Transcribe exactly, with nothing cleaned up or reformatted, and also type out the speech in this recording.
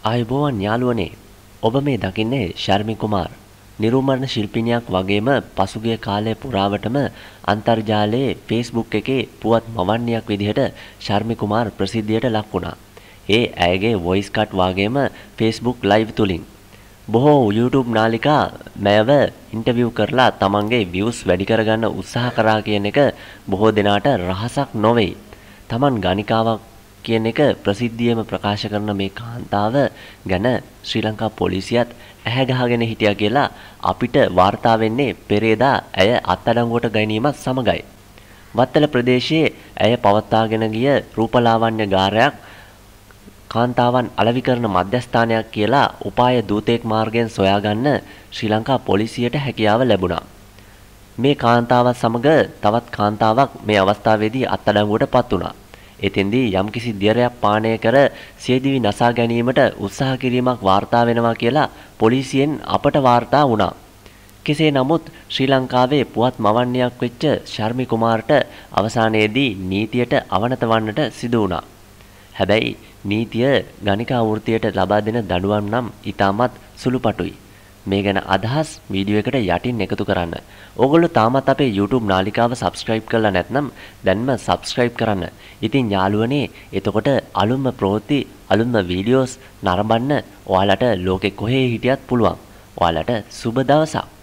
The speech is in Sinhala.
ආයුබෝවන් යාළුවනේ ඔබ මේ දකින්නේ ශර්මි කුමාර් නිරූපණ ශිල්පිනියක් වගේම පසුගිය කාලය පුරාවටම අන්තර්ජාලයේ Facebook එකේ පුවත් මවන්නියක් විදිහට ශර්මි කුමාර් ප්‍රසිද්ධියට ලක් වුණා. ඒ ඇයගේ voice cut වගේම Facebook live තුලින් බොහෝ YouTube නාලිකා මෑව ඉන්ටර්විව් කරලා තමන්ගේ views වැඩි කරගන්න උත්සාහ කරා කියන එක බොහෝ දෙනාට රහසක් නොවේ. තමන් ගණිකාවක් කියන එක ප්‍රසිද්ධියම ප්‍රකාශ කරන මේ කාන්තාව ගැන ශ්‍රී ලංකා පොලිසියත් ඇහැ ගහගෙන හිටියා කියලා අපිට වාර්තා වෙන්නේ පෙරේදා ඇය අත්අඩංගුවට ගැනීමත් සමගයි. වත්තල ප්‍රදේශයේ ඇය පවත්වාගෙන ගිය රූපලාවන්‍ය ගාරයක් කාන්තාවන් අලෙවි කරන මධ්‍යස්ථානයක් කියලා උපාය දූතෙක් මාර්ගයෙන් සොයාගන්න ශ්‍රී ලංකා පොලිසියට හැකියාව ලැබුණා. මේ කාන්තාවත් සමග තවත් කාන්තාවක් මේ අවස්ථාවේදී අත්අඩංගුවට පත් වුණා. එතෙන්දී යම්කිසි දියරයක් පානය කර සියදිවි නසා ගැනීමට උත්සාහ කිරීමක් වාර්තා වෙනවා කියලා පොලිසියෙන් අපට වාර්තා වුණා. කෙසේ නමුත් ශ්‍රී ලංකාවේ පුවත් මවන්නියක් වෙච්ච ශර්මි කුමාර්ට අවසානයේදී නීතියට අවනත වන්නට සිදු වුණා. හැබැයි නීතිය ගණිකා වෘත්තියට ලබා දෙන දඬුවම් නම් ඉතාමත් සුළුපටුයි. මේ ගැන අදහස් වීඩියෝ එකට යටින් එකතු කරන්න. ඕගොල්ලෝ තාමත් අපේ YouTube නාලිකාව subscribe කරලා නැත්නම් දැන්ම subscribe කරන්න. ඉතින් යාළුවනේ එතකොට අලුත්ම ප්‍රවෘත්ති අලුත්ම වීඩියෝස් නරඹන්න ඔයාලට ලෝකෙ කොහේ හිටියත් පුළුවන්. ඔයාලට සුබ දවසක්.